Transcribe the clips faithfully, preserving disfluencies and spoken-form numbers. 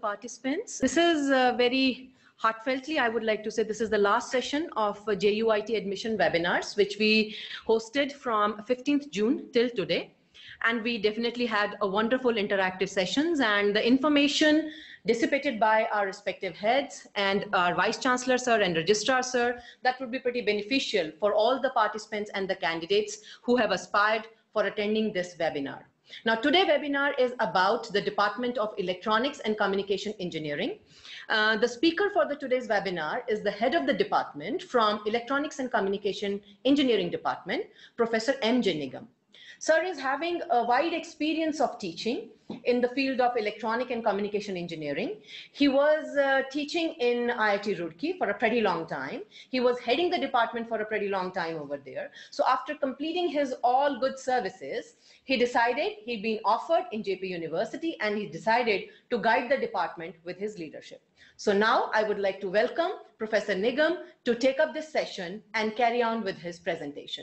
participants. This is uh, very heartfeltly, I would like to say, this is the last session of uh, J U I T admission webinars, which we hosted from fifteenth June till today. And we definitely had a wonderful interactive sessions, and the information dissipated by our respective heads and our Vice Chancellor sir and Registrar sir, that would be pretty beneficial for all the participants and the candidates who have aspired for attending this webinar. Now, today's webinar is about the Department of Electronics and Communication Engineering. Uh, the speaker for the today's webinar is the head of the department from Electronics and Communication Engineering Department, Professor M J Nigam. Sir is having a wide experience of teaching in the field of electronic and communication engineering. He was uh, teaching in I I T Roorkee for a pretty long time. He was heading the department for a pretty long time over there. So after completing his all good services, he decided he'd been offered in J P University, and he decided to guide the department with his leadership. So now I would like to welcome Professor Nigam to take up this session and carry on with his presentation.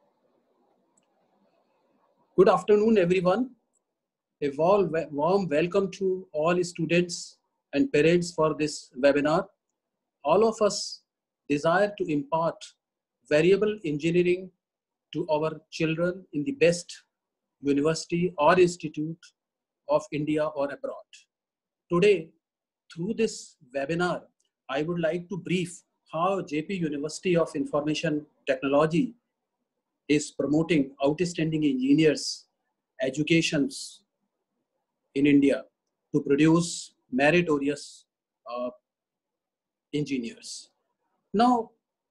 Good afternoon, everyone. A warm welcome to all students and parents for this webinar. All of us desire to impart variable engineering to our children in the best university or institute of India or abroad. Today, through this webinar, I would like to brief how J P University of Information Technology is promoting outstanding engineers educations in India to produce meritorious uh, engineers. Now,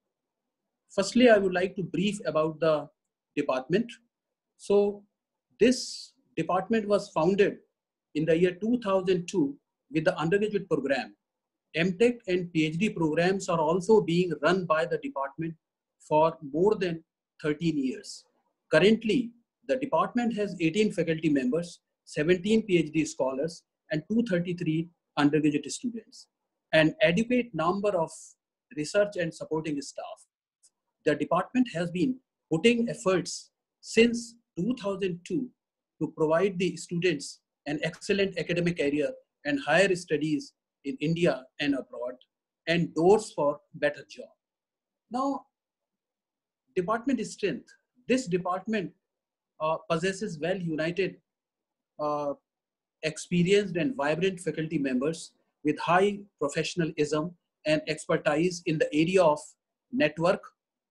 firstly, I would like to brief about the department. So this department was founded in the year two thousand two with the undergraduate program. M Tech and PhD programs are also being run by the department for more than thirteen years. Currently, the department has eighteen faculty members, seventeen PhD scholars, and two hundred thirty-three undergraduate students, an adequate number of research and supporting staff. The department has been putting efforts since two thousand two to provide the students an excellent academic career and higher studies in India and abroad, and doors for better job. Now, department strength. This department uh, possesses well-united, uh, experienced and vibrant faculty members with high professionalism and expertise in the area of network,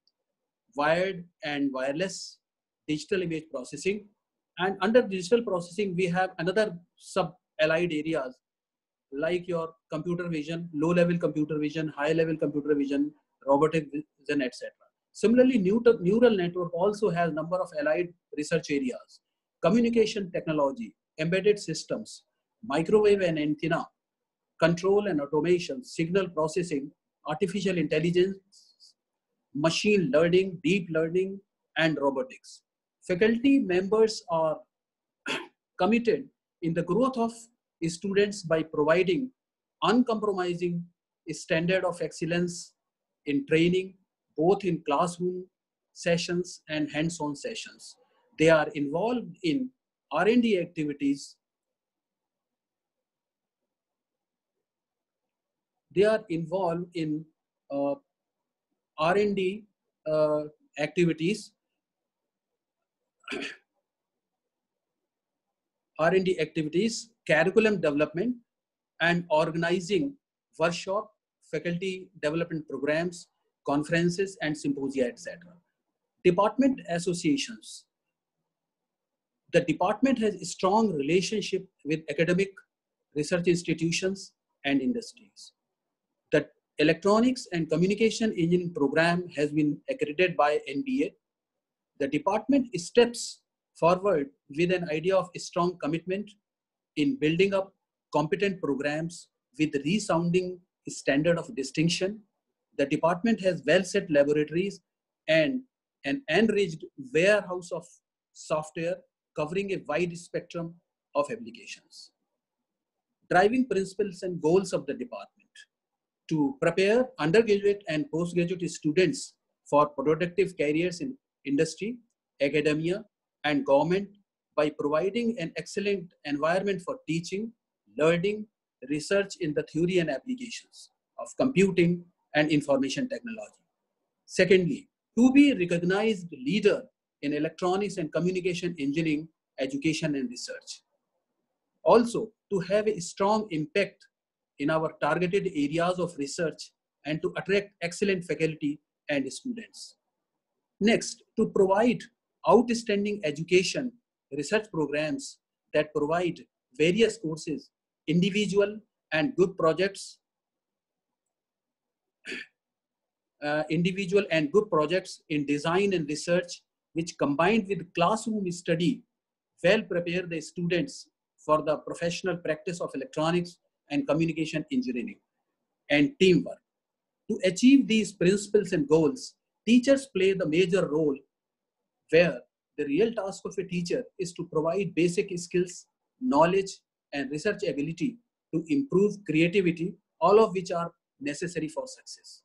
wired and wireless, digital image processing. And under digital processing, we have another sub-allied areas like your computer vision, low-level computer vision, high-level computer vision, robotic vision, et cetera. Similarly, neural network also has a number of allied research areas: communication technology, embedded systems, microwave and antenna, control and automation, signal processing, artificial intelligence, machine learning, deep learning, and robotics. Faculty members are committed in the growth of students by providing uncompromising standard of excellence in training, both in classroom sessions and hands-on sessions. They are involved in R and D activities. They are involved in uh, R and D uh, activities, R and D activities, curriculum development, and organizing workshop, faculty development programs, conferences and symposia, et cetera. Department associations. The department has a strong relationship with academic research institutions and industries. The Electronics and Communication Engineering program has been accredited by N B A. The department steps forward with an idea of a strong commitment in building up competent programs with resounding standard of distinction. The department has well-set laboratories and an enriched warehouse of software covering a wide spectrum of applications. Driving principles and goals of the department: to prepare undergraduate and postgraduate students for productive careers in industry, academia, and government by providing an excellent environment for teaching, learning, research in the theory and applications of computing and information technology. Secondly, to be recognized leader in electronics and communication engineering, education and research. Also, to have a strong impact in our targeted areas of research and to attract excellent faculty and students. Next, to provide outstanding education research programs that provide various courses, individual and group projects, uh, individual and group projects in design and research, which combined with classroom study, well prepare the students for the professional practice of electronics and communication engineering and teamwork. To achieve these principles and goals, teachers play the major role, where the real task of a teacher is to provide basic skills, knowledge, and research ability to improve creativity, all of which are necessary for success.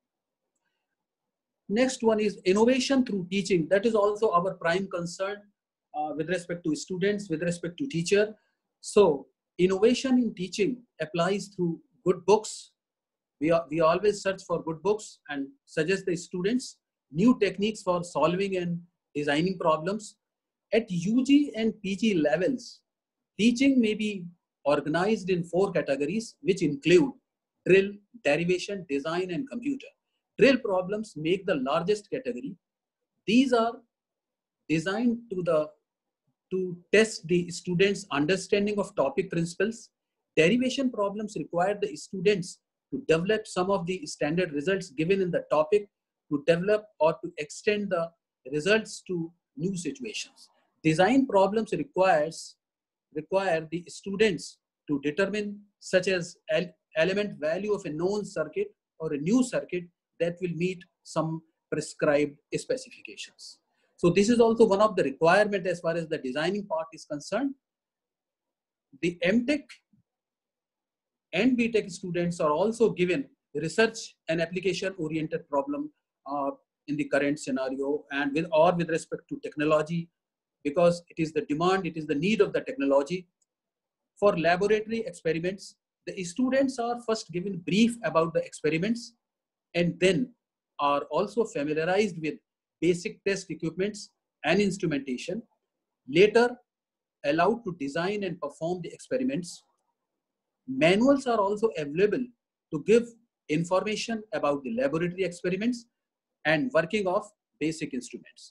Next one is innovation through teaching. That is also our prime concern uh, with respect to students, with respect to teacher. So innovation in teaching applies through good books. We, are, we always search for good books and suggest the students new techniques for solving and designing problems. At U G and P G levels, teaching may be organized in four categories, which include drill, derivation, design, and computer. Drill problems make the largest category. These are designed to, the, to test the students' understanding of topic principles. Derivation problems require the students to develop some of the standard results given in the topic, to develop or to extend the results to new situations. Design problems requires require the students to determine such as element value of a known circuit or a new circuit that will meet some prescribed specifications. So this is also one of the requirements as far as the designing part is concerned. The M Tech and B Tech students are also given research and application oriented problem uh, in the current scenario and with or with respect to technology, because it is the demand, it is the need of the technology. For laboratory experiments, the students are first given brief about the experiments and then are also familiarized with basic test equipments and instrumentation, later allowed to design and perform the experiments. Manuals are also available to give information about the laboratory experiments and working of basic instruments.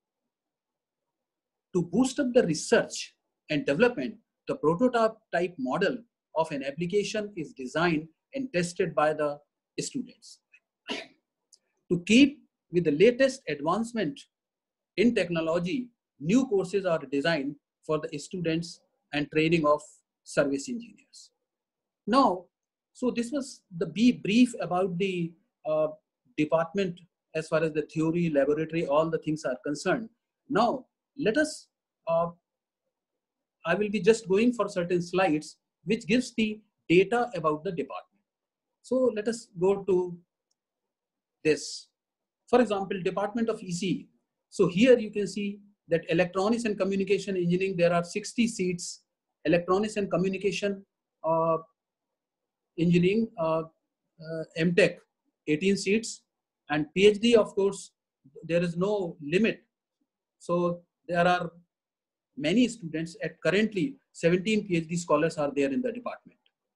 To boost up the research and development, the prototype type model of an application is designed and tested by the students. To keep with the latest advancement in technology, new courses are designed for the students and training of service engineers. Now, so this was the be brief about the uh, department as far as the theory, laboratory, all the things are concerned. Now, let us, uh, I will be just going for certain slides which gives the data about the department. So let us go to this. For example, Department of E C E. So here you can see that electronics and communication engineering, there are sixty seats. Electronics and communication uh, engineering, uh, uh, M Tech, eighteen seats. And PhD, of course, there is no limit. So there are many students. At currently, seventeen PhD scholars are there in the department.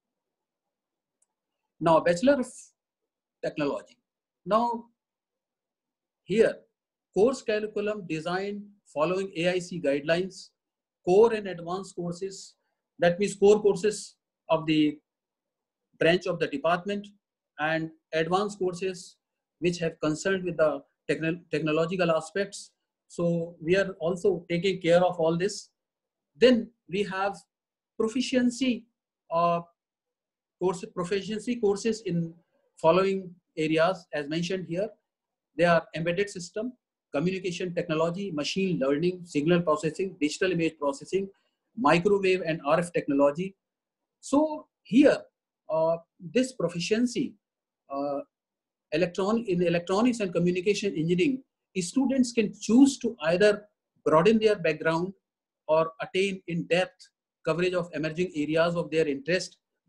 Now, Bachelor of Technology. Now, here, course curriculum designed following A I C guidelines, core and advanced courses, that means core courses of the branch of the department, and advanced courses which have concerned with the techno technological aspects. So we are also taking care of all this. Then we have proficiency uh, course, proficiency courses in following areas as mentioned here. They are embedded system, communication technology, machine learning, signal processing, digital image processing, microwave and R F technology. So here, uh, this proficiency uh, electron in electronics and communication engineering, students can choose to either broaden their background or attain in-depth coverage of emerging areas of their interest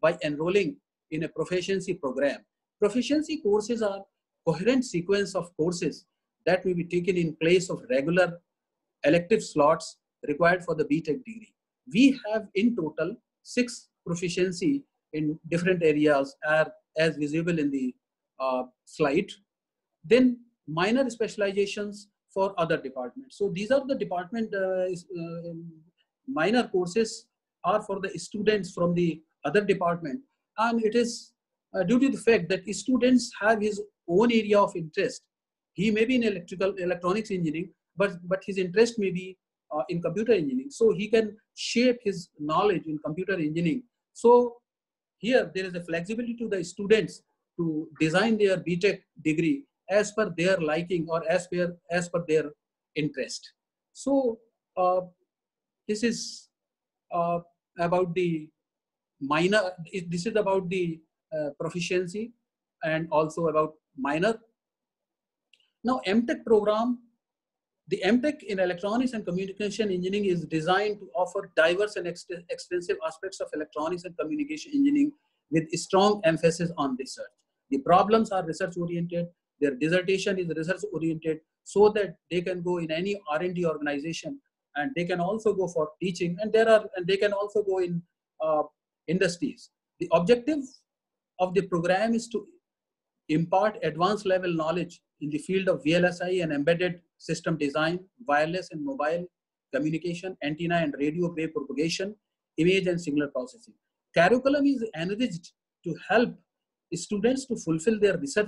by enrolling in a proficiency program. Proficiency courses are coherent sequence of courses that may be taken in place of regular elective slots required for the B Tech degree. We have in total six proficiency in different areas are, as visible in the uh, slide. Then minor specializations for other departments. So these are the department uh, uh, minor courses are for the students from the other department, and it is uh, due to the fact that students have his own area of interest. He may be in electrical electronics engineering, but but his interest may be uh, in computer engineering, so he can shape his knowledge in computer engineering. So here there is a flexibility to the students to design their B Tech degree as per their liking or as per as per their interest. So uh, this is uh, about the minor. This is about the uh, proficiency and also about minor. Now M Tech program. The M Tech in Electronics and Communication Engineering is designed to offer diverse and ex extensive aspects of electronics and communication engineering with a strong emphasis on research. The problems are research oriented, their dissertation is research oriented, so that they can go in any R and D organization, and they can also go for teaching, and there are and they can also go in uh, industries. The objective of the program is to impart advanced level knowledge in the field of V L S I and embedded system design, wireless and mobile communication, antenna and radio wave propagation, image and signal processing. Curriculum is enriched to help students to fulfill their research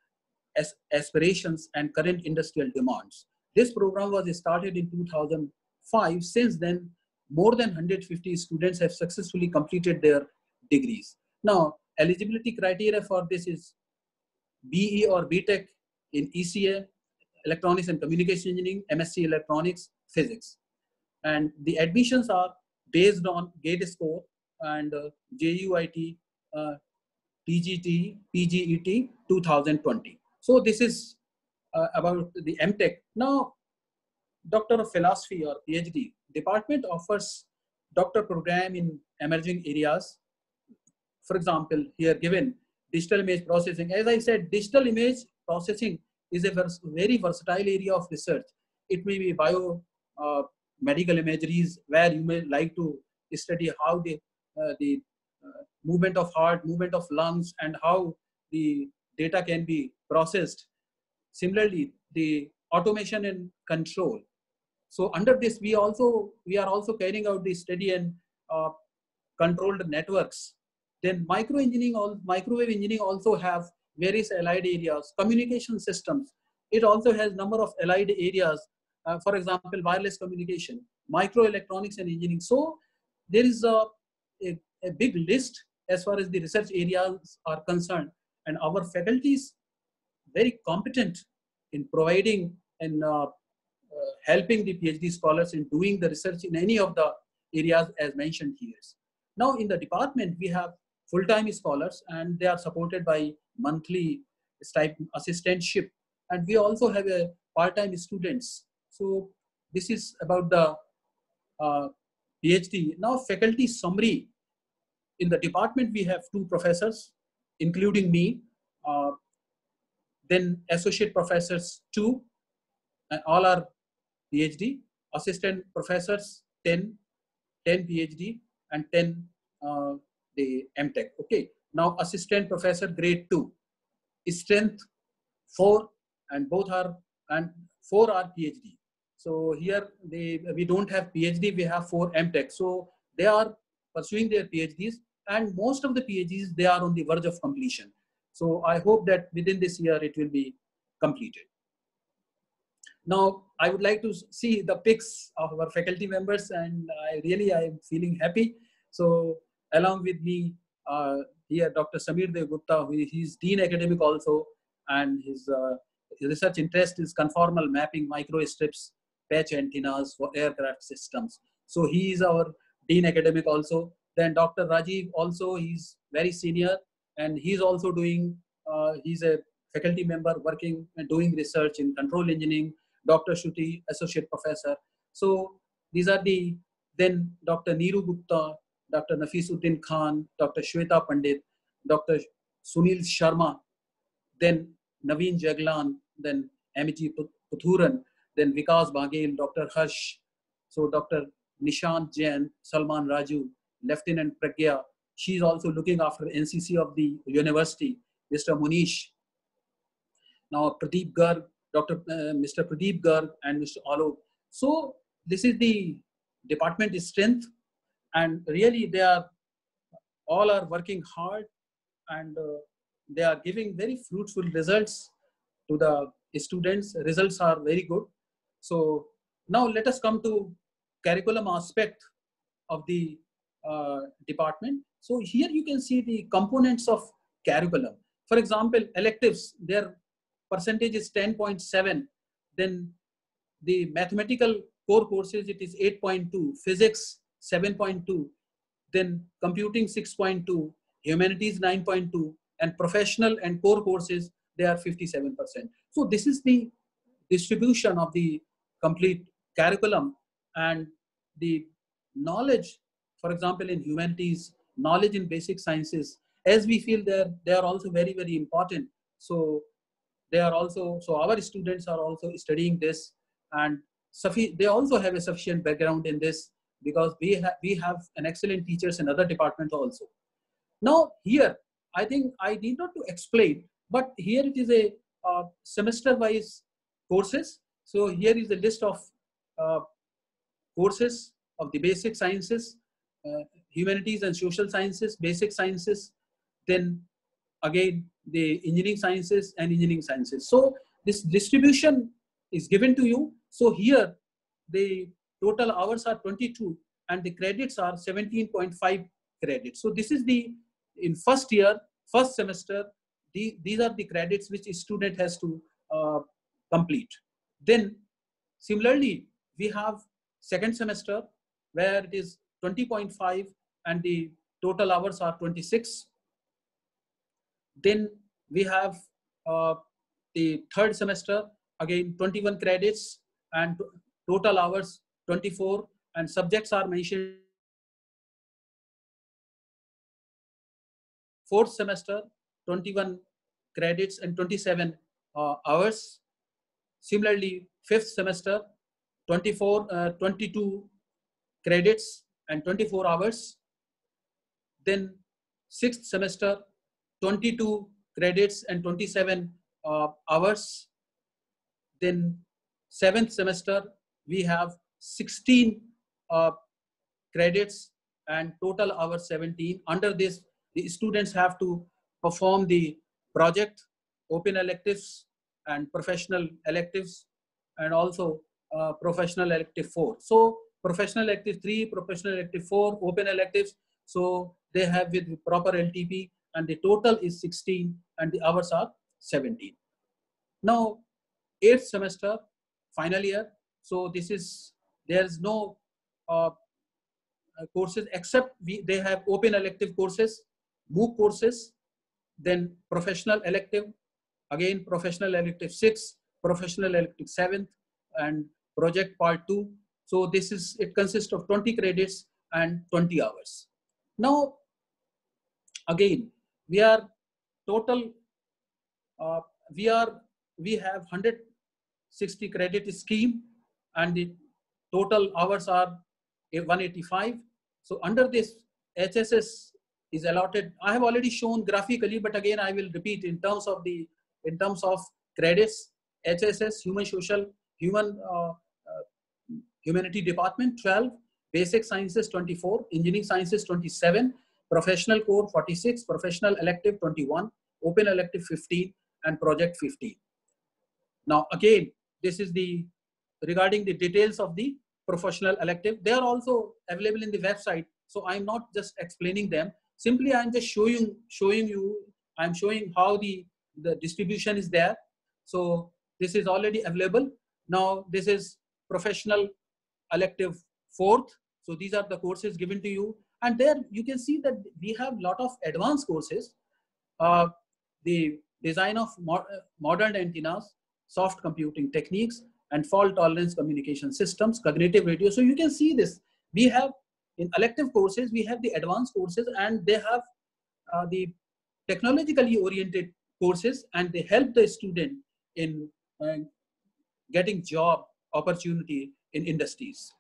as aspirations and current industrial demands. This program was started in two thousand five. Since then, more than one hundred fifty students have successfully completed their degrees. Now, eligibility criteria for this is B E or B Tech in E C A, Electronics and Communication Engineering, M S c Electronics, Physics. And the admissions are based on GATE score and uh, J U I T, uh, T G T, P G E T two thousand twenty. So this is uh, about the M Tech. Now, Doctor of Philosophy or P H D department offers doctor program in emerging areas. For example, here given digital image processing. As I said, digital image processing is a vers very versatile area of research. It may be bio uh, medical imageries, where you may like to study how the, uh, the uh, movement of heart, movement of lungs, and how the data can be processed. Similarly, the automation and control. So under this, we also we are also carrying out the study and uh, controlled networks. Then micro engineering, microwave engineering also have various allied areas. Communication systems, it also has number of allied areas. Uh, for example, wireless communication, microelectronics and engineering. So there is a, a, a big list as far as the research areas are concerned, and our faculty is very competent in providing and uh, uh, helping the PhD scholars in doing the research in any of the areas as mentioned here. Now in the department, we have full-time scholars, and they are supported by monthly stipend assistantship, and we also have a part-time students. So this is about the uh, PhD. Now faculty summary. In the department, we have two professors, including me, uh, then associate professors two, and all are PhD, assistant professors ten, ten PhD, and ten uh, the M Tech. Okay. Now assistant professor grade two, strength four, and both are and four are PhD. So here they we don't have PhD, we have four M Tech. So they are pursuing their PhDs, and most of the PhDs they are on the verge of completion. So I hope that within this year it will be completed. Now I would like to see the pics of our faculty members, and I really I am feeling happy. So along with me uh, here, Doctor Samir Dev Gupta, who is Dean Academic also, and his, uh, his research interest is conformal mapping microstrips, patch antennas for aircraft systems. So he is our Dean Academic also. Then Doctor Rajiv also, he's very senior, and he's also doing, uh, he's a faculty member working and doing research in control engineering. Doctor Shruti, Associate Professor. So these are the, then Doctor Neeru Gupta, Doctor Nafisuddin Khan, Doctor Shweta Pandit, Doctor Sunil Sharma, then Naveen Jaglan, then Amity Puthuran, then Vikas Baghel, Doctor Harsh, so Doctor Nishant Jain, Salman Raju, Lieutenant Pragya. She's also looking after N C C of the university, Mister Munish. Now Pradeep Garg, Doctor Uh, Mister Pradeep Garg and Mister Alok. So this is the department strength, and really they are all are working hard, and uh, they are giving very fruitful results to the students. Results are very good. So now let us come to curriculum aspect of the uh, department. So here you can see the components of curriculum. For example, electives, their percentage is ten point seven. Then the mathematical core courses, it is eight point two, physics seven point two, then computing six point two, humanities nine point two, and professional and core courses, they are fifty-seven percent. So this is the distribution of the complete curriculum. And the knowledge, for example, in humanities, knowledge in basic sciences, as we feel they're, they are also very, very important. So they are also, so our students are also studying this, and they also have a sufficient background in this, because we, ha we have an excellent teachers in other departments also. Now here, I think I need not to explain, but here it is a uh, semester-wise courses. So here is a list of uh, courses of the basic sciences, uh, humanities and social sciences, basic sciences, then again the engineering sciences and engineering sciences. So this distribution is given to you. So here the total hours are twenty-two and the credits are seventeen point five credits. So this is the, in first year, first semester, the, these are the credits which a student has to uh, complete. Then similarly, we have second semester where it is twenty point five and the total hours are twenty-six. Then we have uh, the third semester, again twenty-one credits and total hours twenty-four, and subjects are mentioned. Fourth semester, twenty-one credits and twenty-seven uh, hours. Similarly, fifth semester, twenty-four, uh, twenty-two credits and twenty-four hours. Then sixth semester, twenty-two credits and twenty-seven uh, hours. Then seventh semester, we have sixteen uh, credits and total hours seventeen. Under this, the students have to perform the project, open electives and professional electives, and also uh, professional elective four. So professional elective three, professional elective four, open electives. So they have with proper L T P, and the total is sixteen and the hours are seventeen. Now, eighth semester, final year. So this is, there's no uh, courses except we, they have open elective courses, MOOC courses, then professional elective, again professional elective six, professional elective seventh, and project part two. So this is, it consists of twenty credits and twenty hours. Now, again, we are total, uh, we are, we have one hundred sixty credit scheme, and the total hours are one hundred eighty-five. So under this, H S S is allotted. I have already shown graphically, but again, I will repeat in terms of the, in terms of credits, H S S, human social, human, uh, uh, humanity department, twelve, basic sciences twenty-four, engineering sciences twenty-seven, professional core forty-six, professional elective twenty-one, open elective fifteen, and project fifteen. Now again, this is the, regarding the details of the professional elective. They are also available in the website. So I'm not just explaining them. Simply I'm just showing, showing you, I'm showing how the, the distribution is there. So this is already available. Now this is professional elective fourth. So these are the courses given to you. And there you can see that we have a lot of advanced courses. Uh, the design of mo modern antennas, soft computing techniques, and fault tolerance communication systems, cognitive radio. So you can see this. We have in elective courses, we have the advanced courses, and they have uh, the technologically oriented courses, and they help the student in uh, getting job opportunity in industries.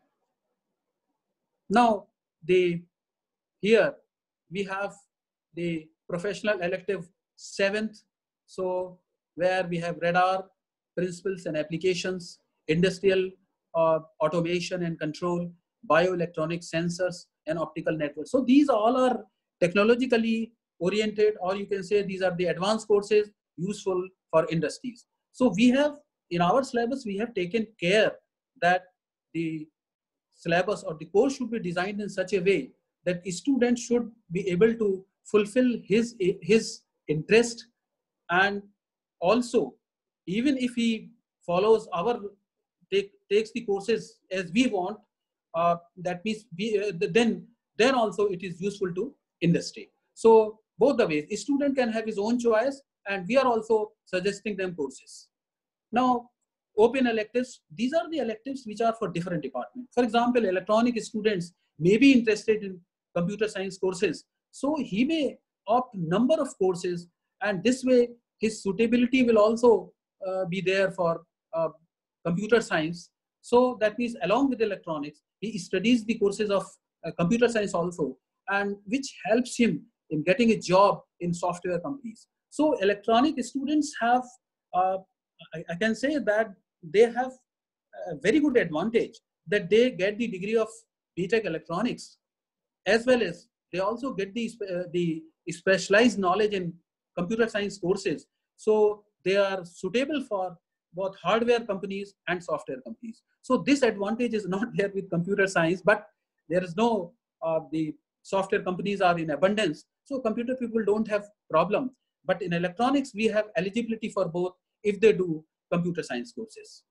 Now, the here we have the professional elective seventh, so where we have radar, principles and applications, industrial uh, automation and control, bioelectronic sensors, and optical networks. So these all are technologically oriented, or you can say these are the advanced courses useful for industries. So we have, in our syllabus, we have taken care that the syllabus or the course should be designed in such a way that a student should be able to fulfill his, his interest, and also even if he follows our, take, takes the courses as we want, uh, that means we, uh, then, then also it is useful to industry. So both the ways, a student can have his own choice, and we are also suggesting them courses. Now, open electives, these are the electives which are for different departments. For example, electronic students may be interested in computer science courses, so he may opt number of courses, and this way his suitability will also uh, be there for uh, computer science. So that means along with electronics, he studies the courses of uh, computer science also, and which helps him in getting a job in software companies. So electronic students have, uh, I, I can say that they have a very good advantage that they get the degree of B Tech electronics, as well as they also get the, uh, the specialized knowledge in computer science courses. So they are suitable for both hardware companies and software companies. So this advantage is not there with computer science, but there is no, uh, the software companies are in abundance. So computer people don't have problem. But in electronics, we have eligibility for both if they do computer science courses.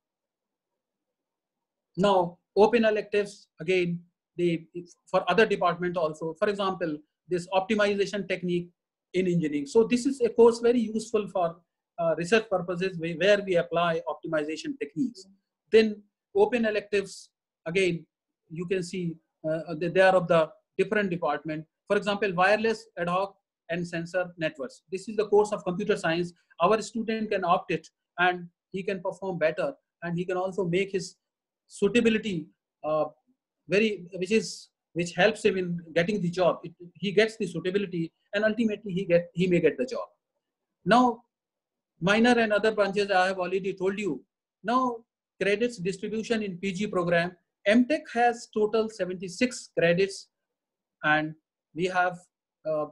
Now, open electives, again, the, for other department also. For example, this optimization technique in engineering. So this is a course very useful for uh, research purposes where we apply optimization techniques. Then open electives, again, you can see uh, they are of the different department. For example, wireless, ad hoc, and sensor networks. This is the course of computer science. Our student can opt it, and he can perform better, and he can also make his suitability uh, very, which is, which helps him in getting the job. It, he gets the suitability, and ultimately he get, he may get the job. Now, minor and other branches, I have already told you. Now, credits distribution in P G program. M Tech has total seventy-six credits, and we have uh,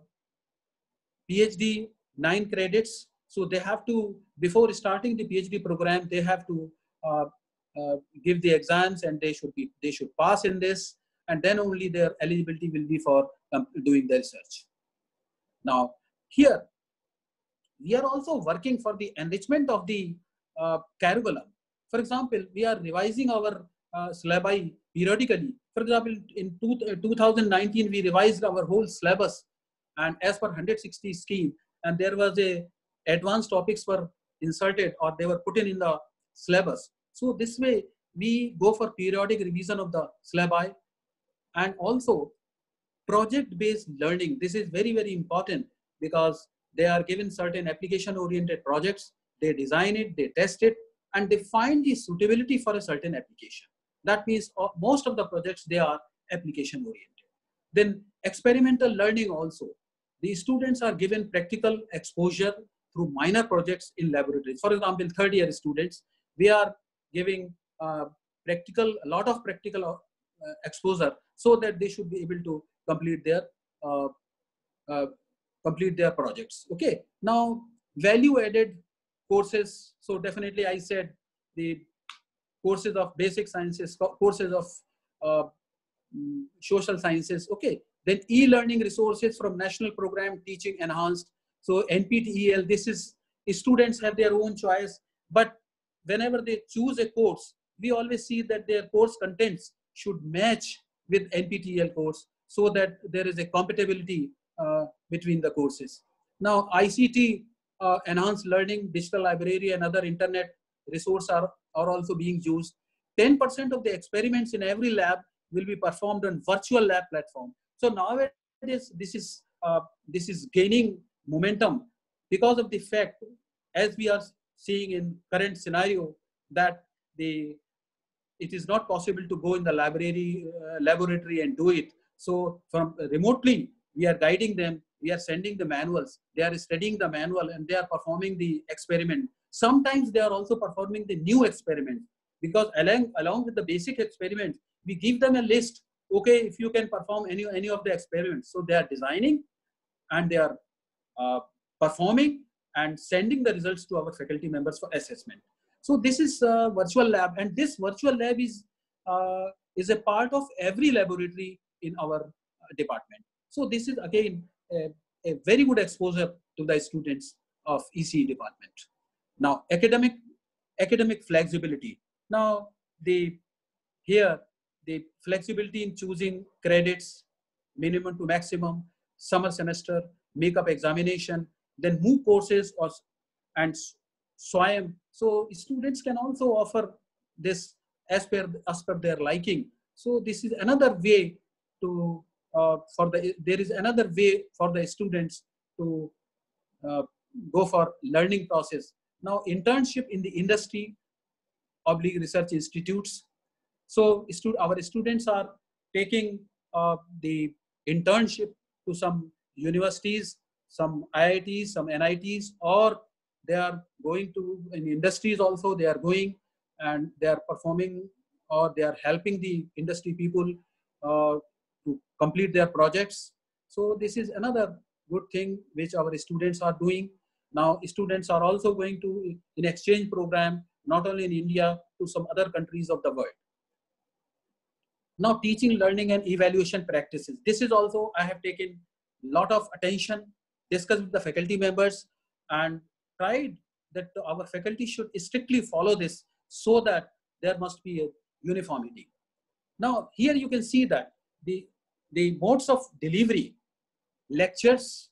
PhD nine credits. So they have to, before starting the PhD program, they have to uh, uh, give the exams, and they should be, they should pass in this, and then only their eligibility will be for um, doing the research. Now, here, we are also working for the enrichment of the uh, curriculum. For example, we are revising our uh, syllabi periodically. For example, in two, uh, two thousand nineteen, we revised our whole syllabus, and as per one hundred sixty scheme, and there was a advanced topics were inserted, or they were put in in the syllabus. So this way, we go for periodic revision of the syllabi, and also project-based learning. This is very, very important, because they are given certain application-oriented projects. They design it, they test it, and they find the suitability for a certain application. That means uh, most of the projects, they are application-oriented. Then experimental learning also. The students are given practical exposure through minor projects in laboratories. For example, third year students, we are giving uh, practical, a lot of practical uh, exposure, so that they should be able to complete their uh, uh, complete their projects. Okay. Now, value added courses. So definitely, I said the courses of basic sciences, courses of uh, social sciences. Okay. Then e-learning resources from National Program Teaching Enhanced. So N P T E L, this is, students have their own choice, but whenever they choose a course, we always see that their course contents should match with N P T E L course, so that there is a compatibility uh, between the courses. Now, I C T, uh, enhanced learning, digital library, and other internet resources are, are also being used. ten percent of the experiments in every lab will be performed on virtual lab platform. So nowadays, this is, uh, this is gaining momentum because of the fact, as we are seeing in current scenario, that the it is not possible to go in the library uh, laboratory and do it. So from uh, remotely, we are guiding them. We are sending the manuals. They are studying the manual and they are performing the experiment. Sometimes they are also performing the new experiment, because along along with the basic experiment, we give them a list. Okay, if you can perform any any of the experiments, so they are designing and they are uh, performing and sending the results to our faculty members for assessment. So this is a virtual lab, and this virtual lab is uh, is a part of every laboratory in our department. So this is again a, a very good exposure to the students of E C E department. Now academic academic flexibility. Now the here the flexibility in choosing credits, minimum to maximum, summer semester, makeup examination, then MOOC courses or and SWAYAM. So students can also offer this as per, as per their liking. So this is another way to, uh, for the, there is another way for the students to uh, go for learning process. Now internship in the industry, oblique research institutes. So stu our students are taking uh, the internship to some universities, some I I Ts, some N I Ts, or they are going to in industries also. They are going and they are performing, or they are helping the industry people uh, to complete their projects. So this is another good thing which our students are doing. Now students are also going to in exchange program, not only in India, to some other countries of the world. Now teaching, learning and evaluation practices. This is also, I have taken a lot of attention, discussed with the faculty members and tried that our faculty should strictly follow this so that there must be a uniformity. Now here you can see that the, the modes of delivery, lectures,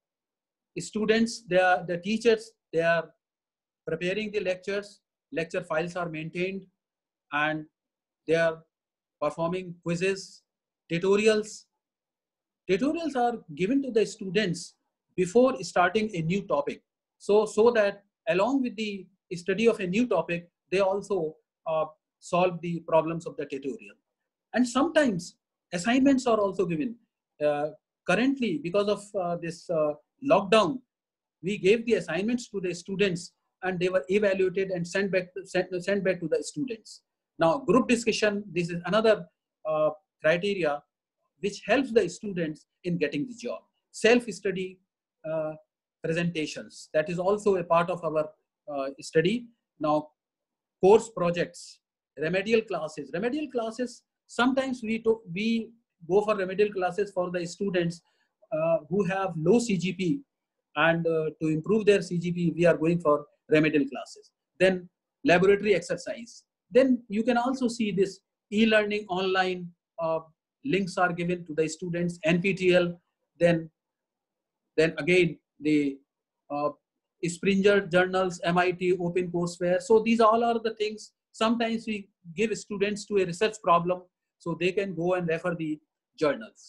students, they are, the teachers, they are preparing the lectures, lecture files are maintained and they are performing quizzes, tutorials. Tutorials are given to the students before starting a new topic. So, so that along with the study of a new topic, they also uh, solve the problems of the tutorial. And sometimes assignments are also given. Uh, currently, because of uh, this uh, lockdown, we gave the assignments to the students and they were evaluated and sent back, sent, sent back to the students. Now, group discussion, this is another uh, criteria which helps the students in getting the job. Self-study uh, presentations, that is also a part of our uh, study. Now, course projects, remedial classes. Remedial classes, sometimes we, to, we go for remedial classes for the students uh, who have low C G P, and uh, to improve their C G P, we are going for remedial classes. Then laboratory exercise. Then you can also see this e-learning online uh, links are given to the students, N P T L, then, then again the uh, Springer journals, M I T, OpenCourseWare. So these all are the things. Sometimes we give students to a research problem so they can go and refer the journals.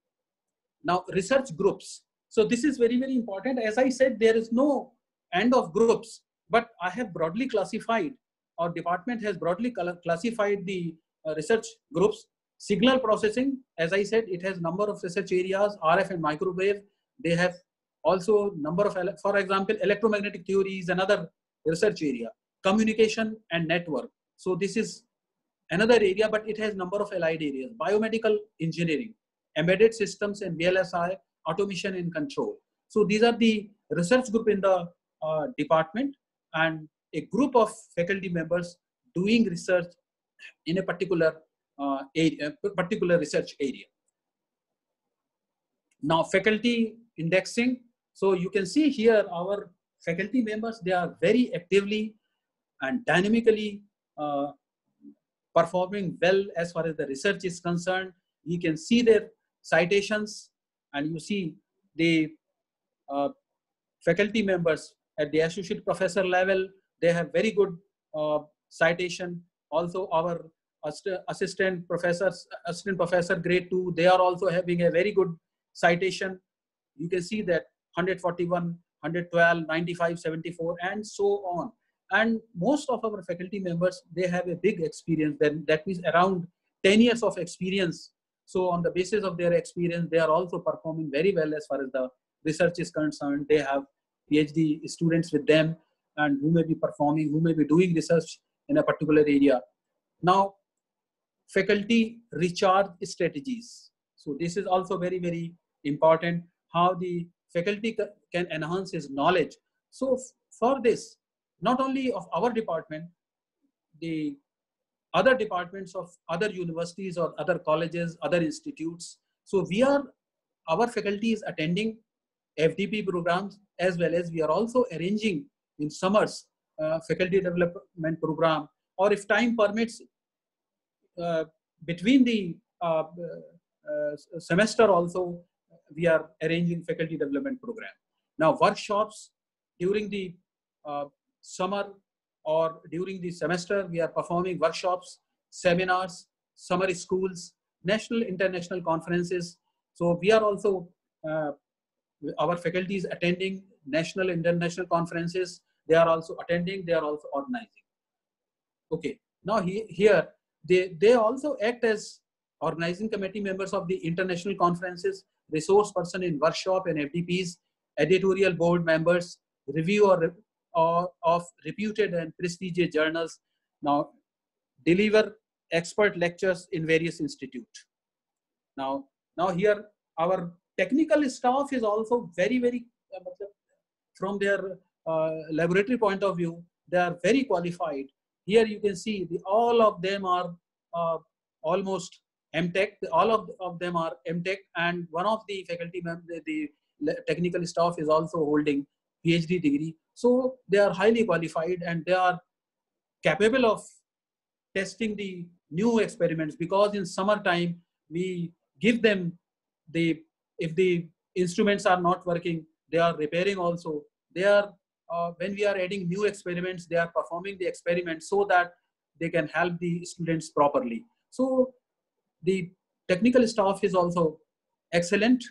Now research groups. So this is very, very important. As I said, there is no end of groups, but I have broadly classified, our department has broadly classified the uh, research groups. Signal processing, as I said, it has number of research areas, R F and microwave. They have also number of, for example, electromagnetic theory is another research area. Communication and network. So this is another area, but it has number of allied areas. Biomedical engineering, embedded systems and V L S I, automation and control. So these are the research group in the uh, department, and a group of faculty members doing research in a particular uh, area, particular research area. Now faculty indexing. So you can see here our faculty members, they are very actively and dynamically uh, performing well as far as the research is concerned. You can see their citations, and you see the uh, faculty members at the associate professor level, they have very good uh, citation. Also our assistant professors, assistant professor grade two, they are also having a very good citation. You can see that one forty-one, one twelve, ninety-five, seventy-four, and so on. And most of our faculty members, they have a big experience. Then that means around ten years of experience. So on the basis of their experience, they are also performing very well as far as the research is concerned. They have PhD students with them, and who may be performing, who may be doing research in a particular area. Now, faculty recharge strategies. So this is also very, very important, how the faculty can enhance his knowledge. So for this, not only of our department, the other departments of other universities or other colleges, other institutes. So we are, our faculty is attending F D P programs, as well as we are also arranging in summers uh, faculty development program, or if time permits, uh, between the uh, uh, semester also we are arranging faculty development program. Now workshops during the uh, summer or during the semester, we are performing workshops, seminars, summer schools, national, international conferences. So we are also, uh, our faculty is attending national, international conferences. They are also attending, they are also organizing. Okay, now he, here, they, they also act as organizing committee members of the international conferences, resource person in workshop and F D Ps, editorial board members, review or, or of reputed and prestigious journals. Now, deliver expert lectures in various institutes. Now, now here, our technical staff is also very, very, uh, from their uh, laboratory point of view, they are very qualified. Here you can see the, all of them are uh, almost M Tech, all of, of them are M Tech, and one of the faculty members, the, the technical staff is also holding PhD degree. So they are highly qualified and they are capable of testing the new experiments, because in summertime we give them the, if the instruments are not working, they are repairing also. They are, uh, when we are adding new experiments, they are performing the experiments so that they can help the students properly. So the technical staff is also excellent.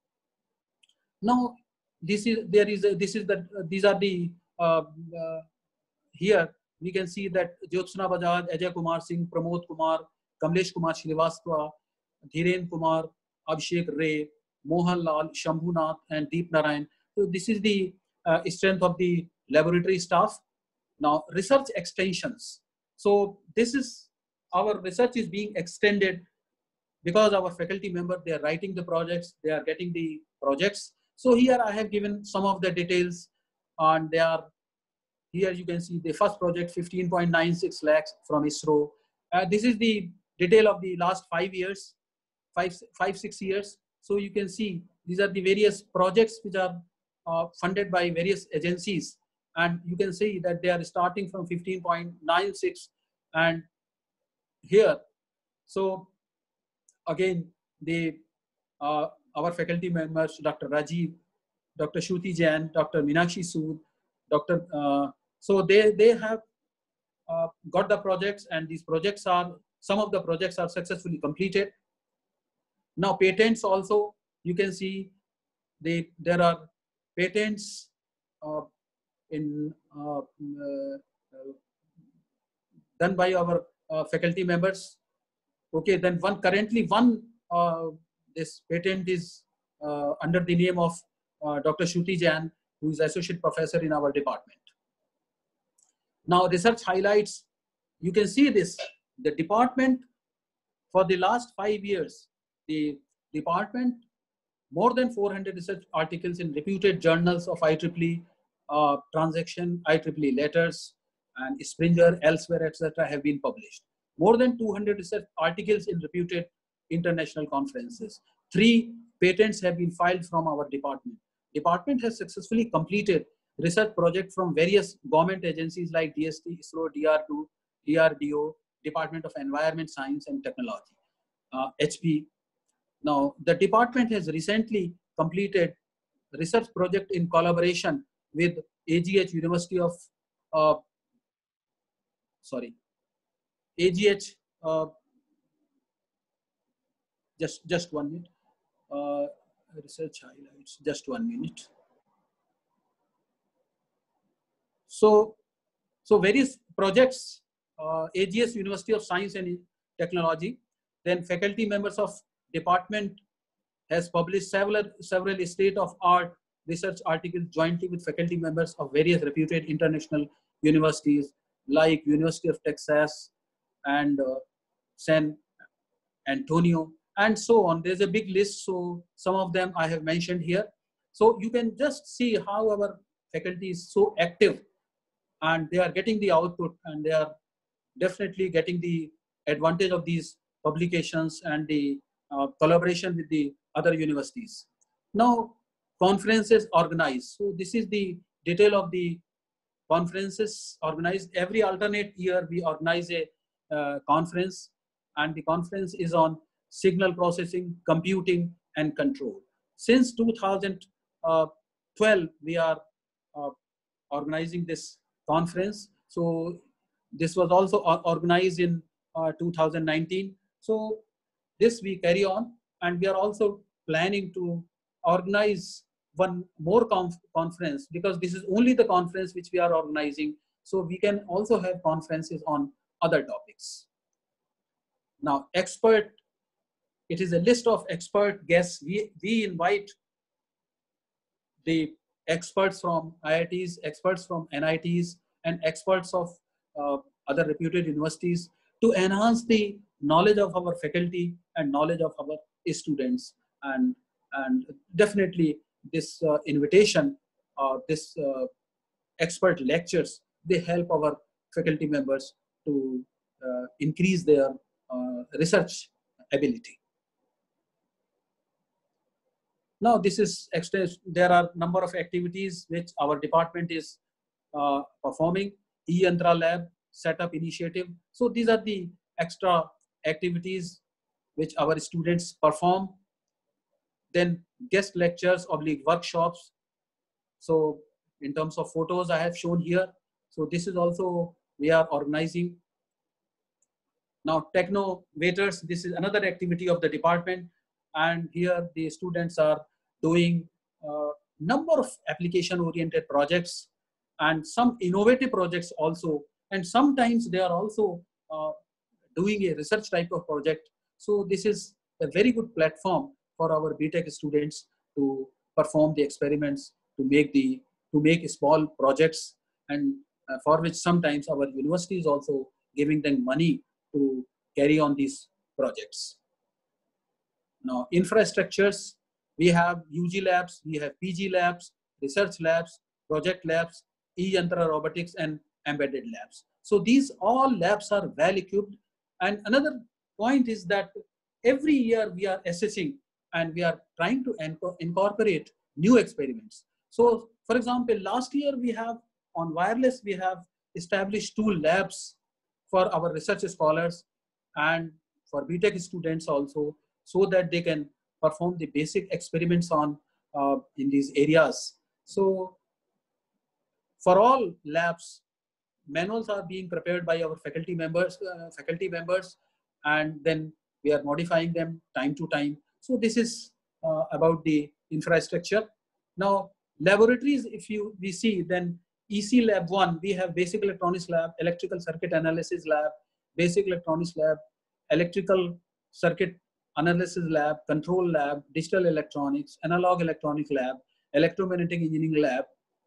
Now, this is, there is, a, this is the, these are the, uh, uh, here we can see that Jyotsna Bajaj, Ajay Kumar Singh, Pramod Kumar, Kamlesh Kumar Srivastava, Dhiren Kumar, Abhishek Ray, Mohan Lal, Shambhunath, and Deep Narayan. So this is the uh, strength of the laboratory staff. Now, research extensions. So this is, our research is being extended because our faculty member, they are writing the projects, they are getting the projects. So here I have given some of the details, and they are, here you can see the first project, fifteen point nine six lakhs from ISRO. Uh, this is the detail of the last five years, five, five, six years. So you can see these are the various projects which are uh, funded by various agencies. And you can see that they are starting from fifteen point nine six, and here. So again, the uh, our faculty members, Doctor Rajiv, Doctor Shruti Jain, Doctor Meenakshi Sood, Doctor Uh, so they, they have uh, got the projects, and these projects are, some of the projects are successfully completed. Now patents also, you can see they, there are patents uh, in uh, uh, done by our uh, faculty members. Okay, then one currently one uh, this patent is uh, under the name of uh, Doctor Shruti Jain, who is associate professor in our department. Now research highlights, you can see this, the department for the last five years, the department, more than four hundred research articles in reputed journals of I triple E, uh, transaction, I triple E letters, and Springer, elsewhere, et cetera have been published. More than two hundred research articles in reputed international conferences. Three patents have been filed from our department. Department has successfully completed research projects from various government agencies like D S T, ISRO, D R two, D R D O, Department of Environment, Science and Technology, uh, H P. Now, the department has recently completed research project in collaboration with A G H University of, uh, sorry, A G H uh, just, just one minute. Uh, research highlights, just one minute. So, so various projects, uh, A G S University of Science and Technology, then faculty members of department has published several, several state-of-art research articles jointly with faculty members of various reputed international universities like University of Texas and uh, San Antonio, and so on. There's a big list, so some of them I have mentioned here. So you can just see how our faculty is so active and they are getting the output, and they are definitely getting the advantage of these publications and the uh, collaboration with the other universities. Now, conferences organized. So this is the detail of the conferences organized. Every alternate year, we organize a uh, conference, and the conference is on signal processing, computing, and control. Since two thousand twelve, we are uh, organizing this conference. So this was also organized in uh, two thousand nineteen. So this we carry on, and we are also planning to organize one more conf conference, because this is only the conference which we are organizing. So we can also have conferences on other topics. Now, expert, it is a list of expert guests. We, we invite the experts from I I Ts, experts from N I Ts, and experts of uh, other reputed universities to enhance the knowledge of our faculty and knowledge of our students. And, and definitely this uh, invitation, uh, this uh, expert lectures, they help our faculty members to uh, increase their uh, research ability. Now, this is extra. There are number of activities which our department is uh, performing. E-Yantra Lab setup initiative. So these are the extra activities which our students perform. Then guest lectures, oblique workshops. So in terms of photos, I have shown here. So this is also we are organizing. Now, Technovators, this is another activity of the department, and here the students are doing a number of application-oriented projects and some innovative projects also, and sometimes they are also uh, doing a research type of project. So this is a very good platform for our B Tech students to perform the experiments, to make the to make small projects, and uh, for which sometimes our university is also giving them money to carry on these projects. Now, infrastructures, we have U G labs, we have P G labs, research labs, project labs, E-Yantra robotics, and embedded labs. So these all labs are well equipped. And another point is that every year we are assessing and we are trying to incorporate new experiments. So for example, last year we have on wireless, we have established two labs for our research scholars and for B Tech students also, so that they can perform the basic experiments on uh, in these areas. So for all labs, manuals are being prepared by our faculty members, uh, faculty members, and then we are modifying them time to time. So this is uh, about the infrastructure. Now, laboratories, if you we see, then E C Lab one, we have basic electronics lab, electrical circuit analysis lab, basic electronics lab, electrical circuit analysis lab, control lab, digital electronics, analog electronic lab, electromagnetic engineering lab,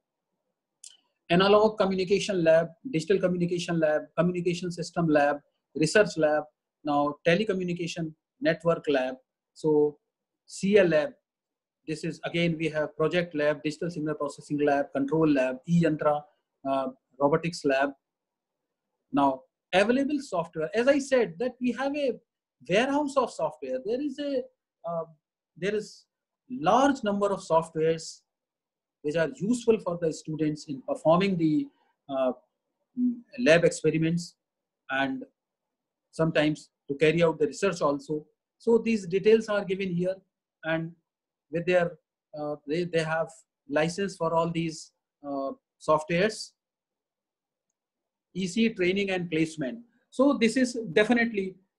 analog communication lab, digital communication lab, communication system lab, research lab, now telecommunication network lab. So C L lab, this is again, we have project lab, digital signal processing lab, control lab, E-Yantra, uh, robotics lab. Now, available software, as I said, that we have a warehouse of software. There is a, uh, there is large number of softwares which are useful for the students in performing the uh, lab experiments and sometimes to carry out the research also. So these details are given here, and with their, uh, they, they have license for all these uh, softwares. E C training and placement. So this is definitely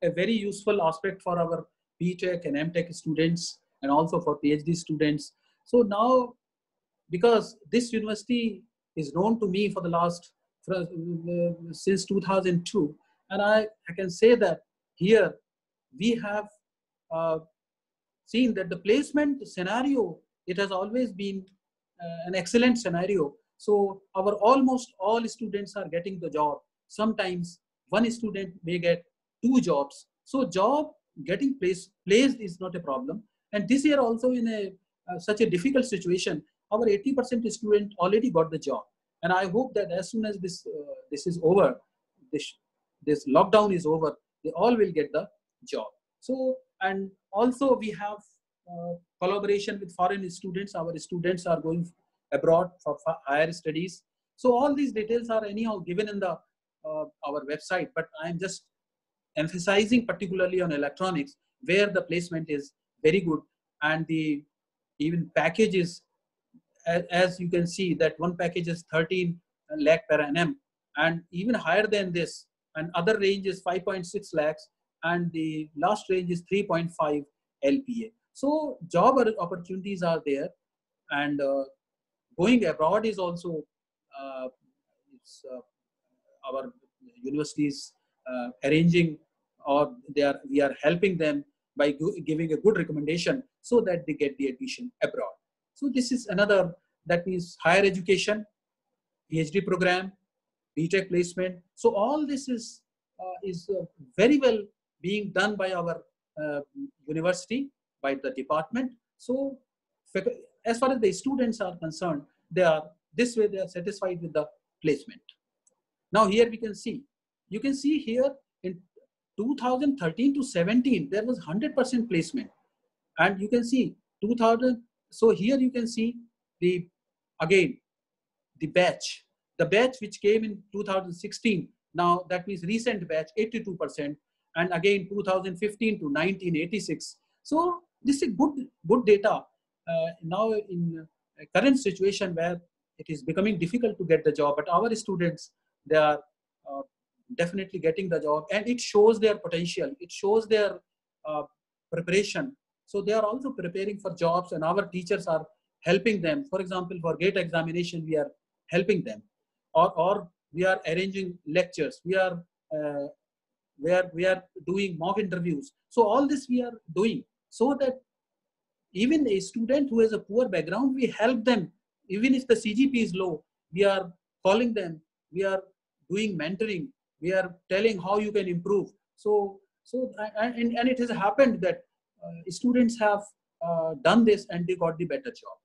a very useful aspect for our B Tech and M Tech students and also for PhD students. So now, because this university is known to me for the last, for, uh, since two thousand two, and I, I can say that here we have uh, seen that the placement scenario, it has always been uh, an excellent scenario. So our almost all students are getting the job. Sometimes one student may get two jobs. So job getting placed, placed is not a problem. And this year also in a uh, such a difficult situation, our eighty percent student already got the job. And I hope that as soon as this, uh, this is over, this, this lockdown is over, they all will get the job. So, and also we have uh, collaboration with foreign students. Our students are going abroad for higher studies. So all these details are anyhow given in the uh, our website, but I'm just emphasizing particularly on electronics, where the placement is very good, and the even packages, as, as you can see, that one package is thirteen lakh per annum, and even higher than this, and other range is five point six lakhs, and the last range is three point five L P A. So job opportunities are there, and uh, going abroad is also uh, it's, uh, our universities uh, arranging, or they are we are helping them by giving a good recommendation so that they get the admission abroad. So this is another, that means higher education, PhD program, B Tech placement. So all this is uh, is uh, very well being done by our uh, university, by the department. So as far as the students are concerned, they are this way, they are satisfied with the placement. Now here we can see, you can see here in two thousand thirteen to seventeen, there was one hundred percent placement. And you can see two thousand, so here you can see the, again, the batch, the batch which came in two thousand sixteen, now that means recent batch, eighty-two percent, and again two thousand fifteen to nineteen, eighty-six. So this is good, good data. Uh, now in a current situation where it is becoming difficult to get the job, but our students, they are uh, definitely getting the job, and it shows their potential, it shows their uh, preparation. So they are also preparing for jobs, and our teachers are helping them. For example, for GATE examination, we are helping them, or, or we are arranging lectures, we are, uh, we are, we are doing mock interviews. So all this we are doing, so that even a student who has a poor background, we help them. Even if the C G P is low, we are calling them, we are doing mentoring, we are telling how you can improve. So, so and, and it has happened that uh, students have uh, done this and they got the better job.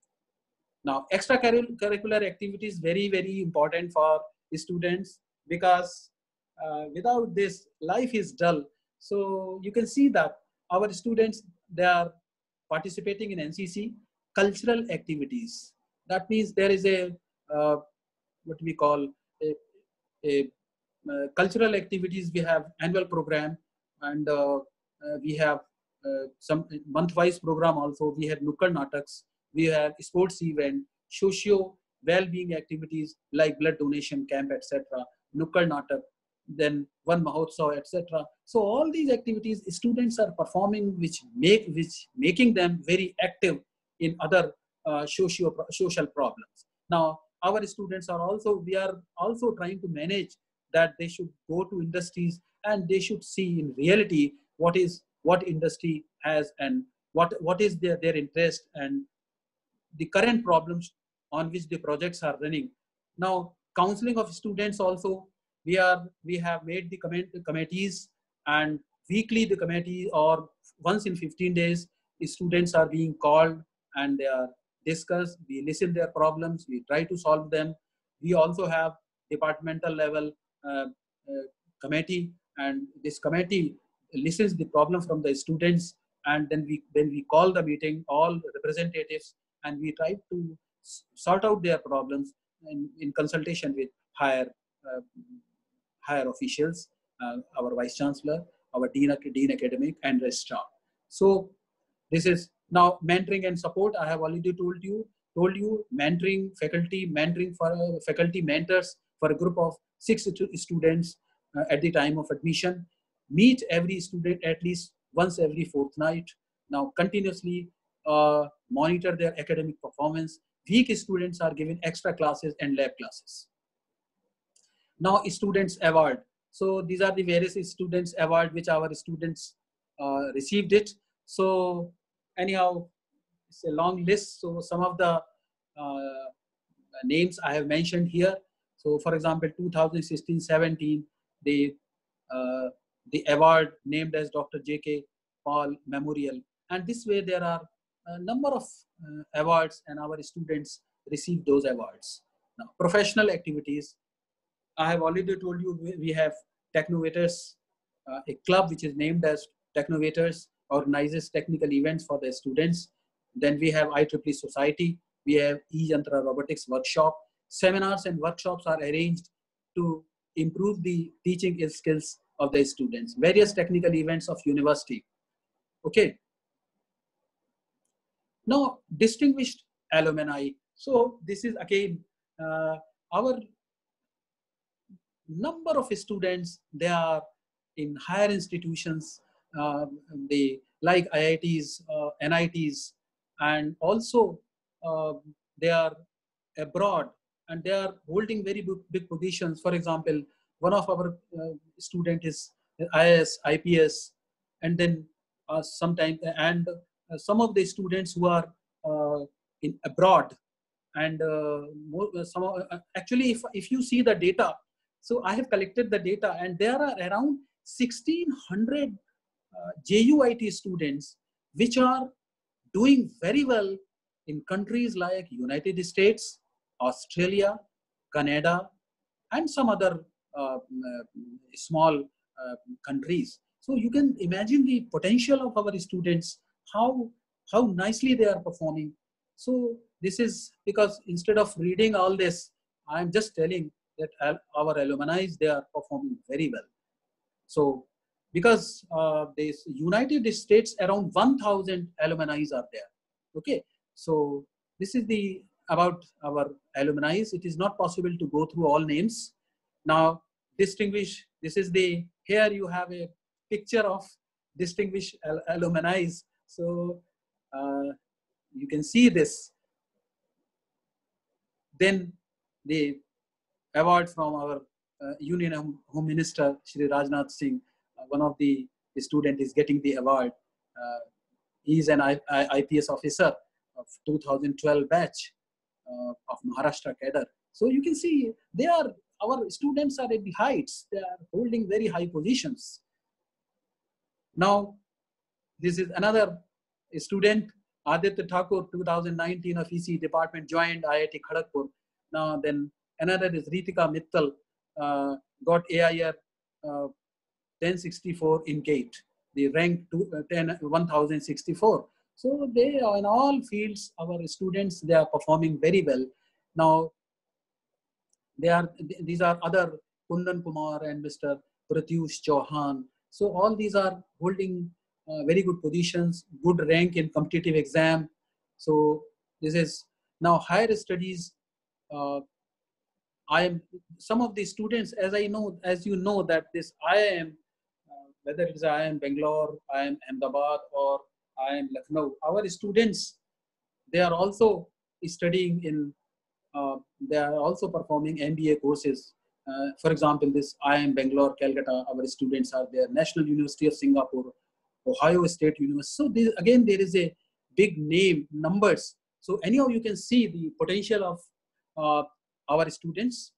Now, extracurricular activities, very, very important for students, because uh, without this, life is dull. So you can see that our students, they are participating in N C C, cultural activities. That means there is a, uh, what we call a, a uh, cultural activities. We have annual program, and uh, uh, we have uh, some month-wise program also. We have Nukkad Nataks, we have sports event, socio well-being activities like blood donation camp, et cetera. Nukkad Natak, then one Mahotsav, et cetera. So all these activities students are performing, which make which making them very active in other uh, socio social problems. Now our students are also, we are also trying to manage that they should go to industries and they should see in reality what is what industry has and what what is their their interest and the current problems on which the projects are running. Now counseling of students also, we are we have made the committees, and weekly the committee or once in fifteen days students are being called and they are discussed. We listen their problems, we try to solve them. We also have departmental level uh, uh, committee, and this committee listens the problem from the students, and then we then we call the meeting, all representatives, and we try to sort out their problems in, in consultation with higher uh, higher officials, uh, our vice chancellor, our dean, dean academic, and registrar. So this is now mentoring and support. I have already told you told you mentoring faculty, mentoring for uh, faculty mentors for a group of six students uh, at the time of admission. meet every student at least once every fortnight. Now continuously uh, monitor their academic performance. Weak students are given extra classes and lab classes. Now students award. So these are the various students award which our students uh, received it. So anyhow, it's a long list. So some of the uh, names I have mentioned here. So for example, two thousand sixteen seventeen, the, uh, the award named as Doctor J K Paul Memorial. And this way there are a number of uh, awards and our students receive those awards. Now, professional activities. I have already told you we have Technovators, uh, a club which is named as Technovators, organizes technical events for the students. Then we have I triple E Society. We have E-Yantra Robotics Workshop. Seminars and workshops are arranged to improve the teaching skills of the students. Various technical events of university. Okay. Now, distinguished alumni. So this is again uh, our number of students. They are in higher institutions, uh, they like I I Ts, uh, N I Ts, and also uh, they are abroad and they are holding very big, big positions. For example, one of our uh, student is I A S, I P S, and then uh, sometimes and uh, some of the students who are uh, in abroad and uh, more, some uh, actually if, if you see the data. So I have collected the data and there are around sixteen hundred uh, J U I T students which are doing very well in countries like United States, Australia, Canada, and some other uh, uh, small uh, countries. So you can imagine the potential of our students, how, how nicely they are performing. So this is because instead of reading all this, I'm just telling that our alumni, they are performing very well. So because uh, this United States, around one thousand alumni are there. Okay. So this is the about our alumni. It is not possible to go through all names. Now, distinguished, this is the, here you have a picture of distinguished al alumni. So uh, you can see this. Then the award from our uh, Union Home Minister, Shri Rajnath Singh, uh, one of the, the student is getting the award. Uh, he is an I, I, I P S officer of two thousand twelve batch uh, of Maharashtra cadre. So you can see they are, our students are at the heights. They are holding very high positions. Now, this is another student, Aditya Thakur, two thousand nineteen of E C department, joined I I T Kharagpur. Now then another is Ritika Mittal, uh, got A I R uh, ten sixty-four in GATE. They ranked one thousand sixty-four. So they are in all fields, our students, they are performing very well. Now, they are, these are other Kundan Kumar and Mister Pratyush Chauhan. So all these are holding uh, very good positions, good rank in competitive exam. So this is now higher studies. Uh, I am some of the students, as I know, as you know, that this I I M, uh, whether it is I I M Bangalore, I I M Ahmedabad, or I I M Lucknow, our students, they are also studying in, uh, they are also performing M B A courses. Uh, for example, this I I M Bangalore, Calcutta, our students are there, National University of Singapore, Ohio State University. So this, again, there is a big name, numbers. So anyhow, you can see the potential of uh, our students.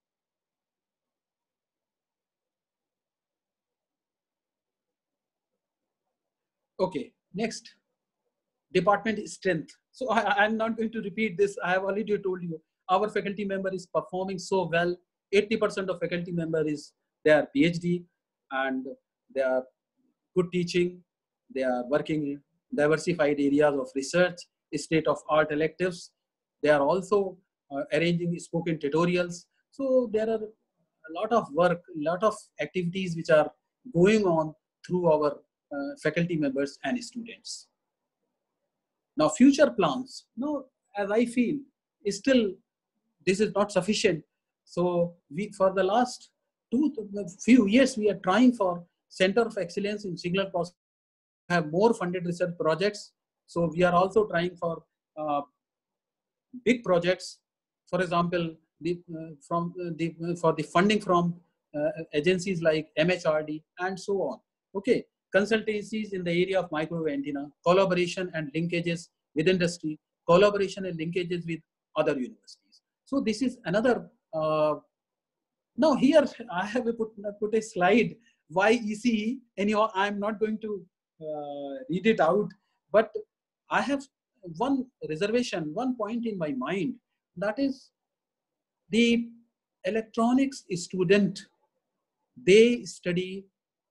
Okay, next, department strength. So I am not going to repeat this. I have already told you, our faculty member is performing so well. eighty percent of faculty member is, they are PhD and they are good teaching. They are working in diversified areas of research, state of art electives. They are also uh, arranging spoken tutorials. So there are a lot of work, a lot of activities which are going on through our uh, faculty members and students. Now, future plans. Now, as I feel, still this is not sufficient. So we, for the last two few years, we are trying for center of excellence in signal processing, have more funded research projects. So we are also trying for uh, big projects. For example, the, uh, from uh, the, uh, for the funding from uh, agencies like M H R D and so on. Okay, consultancies in the area of microwave antenna, collaboration and linkages with industry, collaboration and linkages with other universities. So this is another. Uh, now here I have put, put a slide why E C E. Anyhow, I'm not going to uh, read it out, but I have one reservation, one point in my mind, that is the electronics student, they study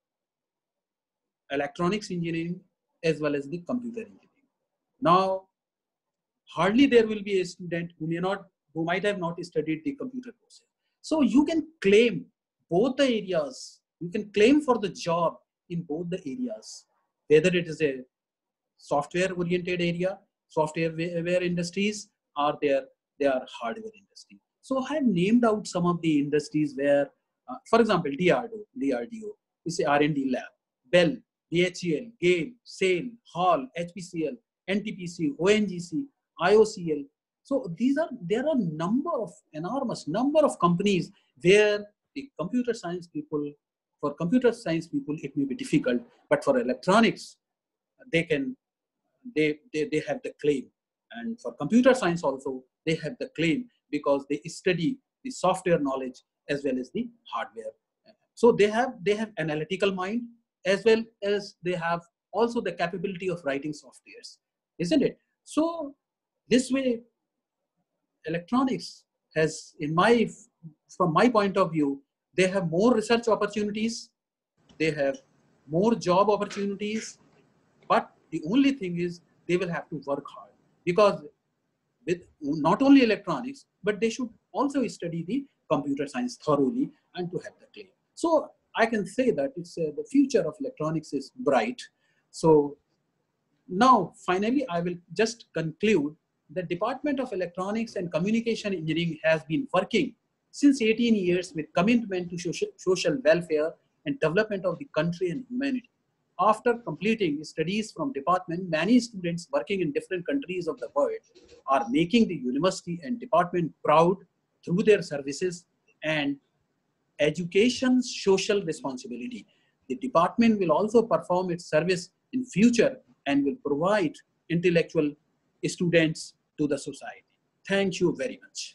electronics engineering as well as the computer engineering. Now, hardly there will be a student who may not, who might have not studied the computer courses. So you can claim both the areas, you can claim for the job in both the areas, whether it is a software oriented area, software where industries are there, they are hardware industry. So I have named out some of the industries where, uh, for example, D R D O, D R D O is a R and D lab, Bell, B H E L, Gale, SAIL, Hall, H P C L, N T P C, O N G C, I O C L. So these are, there are a number of, enormous number of companies where the computer science people, for computer science people, it may be difficult, but for electronics, they can, they, they, they have the claim. And for computer science also, they have the claim because they study the software knowledge as well as the hardware. So they have, they have analytical mind as well as they have also the capability of writing softwares, isn't it? So this way, electronics has, in my, from my point of view, they have more research opportunities, they have more job opportunities, but the only thing is they will have to work hard, because with not only electronics, but they should also study the computer science thoroughly and to have the claim. So I can say that it's uh, the future of electronics is bright. So now finally I will just conclude. The Department of Electronics and Communication Engineering has been working since eighteen years with commitment to social, social welfare and development of the country and humanity. After completing studies from department, many students working in different countries of the world are making the university and department proud through their services and education's social responsibility. The department will also perform its service in future and will provide intellectual students to the society. Thank you very much.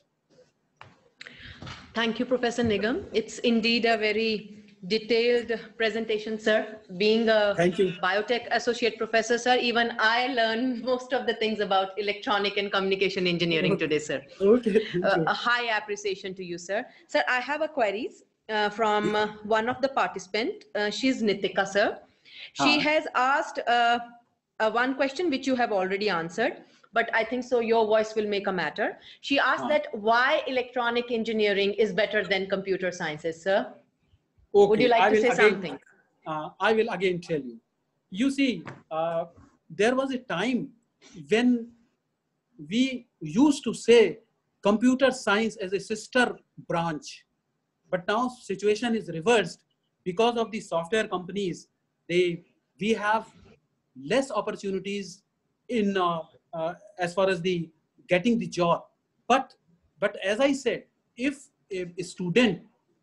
Thank you, Professor Nigam. It's indeed a very detailed presentation, sir. Being a biotech associate professor, sir, even I learned most of the things about electronic and communication engineering today, sir. Okay. Uh, a high appreciation to you, sir. Sir, I have a queries uh, from uh, one of the participants. Uh, she's Nitika, sir. She uh. has asked uh, uh, one question which you have already answered, but I think so your voice will make a matter. She asked uh. that why electronic engineering is better than computer sciences, sir? Okay. Would you like I to say again, something? Uh, I will again tell you. You see, uh, there was a time when we used to say computer science as a sister branch, but now situation is reversed because of the software companies. They, we have less opportunities in uh, uh, as far as the getting the job. But, but as I said, if a, a student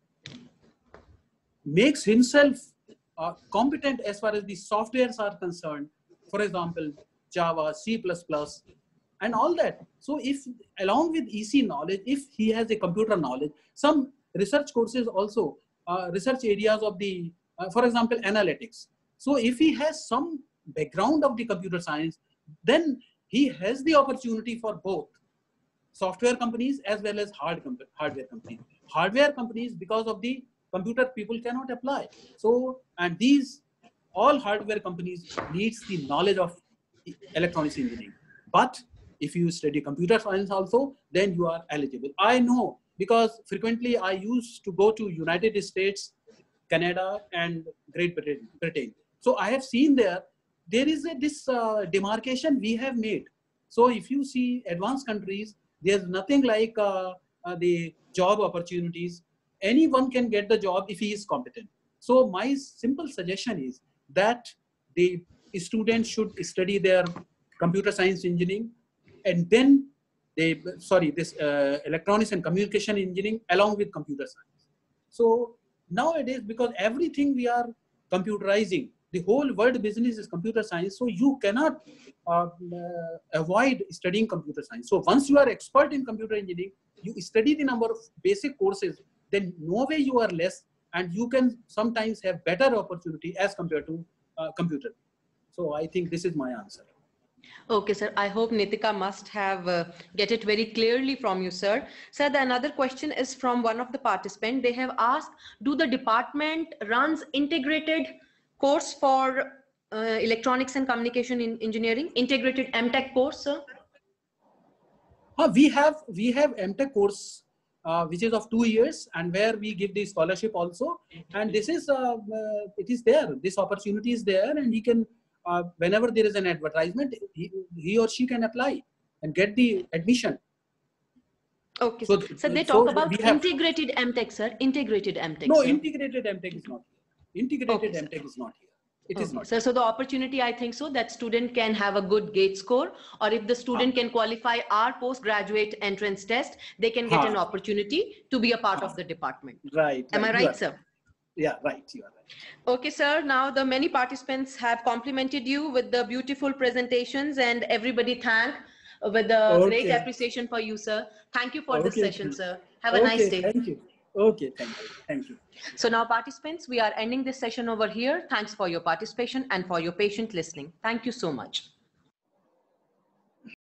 makes himself uh, competent as far as the softwares are concerned, for example, Java, C plus plus, and all that. So if along with E C knowledge, if he has a computer knowledge, some research courses also, uh, research areas of the, uh, for example, analytics. So if he has some background of the computer science, then he has the opportunity for both software companies as well as hard comp hardware companies. Hardware companies, because of the computer, people cannot apply. So, and these all hardware companies needs the knowledge of electronics engineering. But if you study computer science also, then you are eligible. I know, because frequently I used to go to United States, Canada, and Great Britain. So I have seen there, there is a, this uh, demarcation we have made. So if you see advanced countries, there's nothing like uh, uh, the job opportunities. Anyone can get the job if he is competent. So my simple suggestion is that the students should study their computer science engineering, and then they, sorry, this uh, electronics and communication engineering along with computer science. So nowadays, because everything we are computerizing, the whole world business is computer science. So you cannot uh, uh, avoid studying computer science. So once you are expert in computer engineering, you study the number of basic courses, then no way you are less, and you can sometimes have better opportunity as compared to uh, computer. So I think this is my answer. Okay, sir. I hope Nitika must have uh, get it very clearly from you, sir. Sir, the another question is from one of the participants. They have asked, do the department runs integrated course for uh, electronics and communication in engineering, integrated M Tech course, sir? Uh, we have we have M Tech course uh, which is of two years, and where we give the scholarship also. And this is uh, uh, it is there. This opportunity is there, and he can uh, whenever there is an advertisement, he, he or she can apply and get the admission. Okay. So, so they talk so about have, integrated M Tech, sir. Integrated M Tech. No, sir. integrated M Tech is not here. Integrated okay, M Tech is not here. It okay. is not. So, so the opportunity, I think so, that student can have a good GATE score, or if the student ah. can qualify our postgraduate entrance test, they can get ah. an opportunity to be a part ah. of the department. Right. Am right. I right, sir? Yeah, right. You are right. Okay, sir. Now the many participants have complimented you with the beautiful presentations, and everybody thank with the okay. great appreciation for you, sir. Thank you for okay. this session, sir. Have a okay. nice day. Thank you. Okay, thank you. Thank you. So now, participants, we are ending this session over here. Thanks for your participation and for your patient listening. Thank you so much.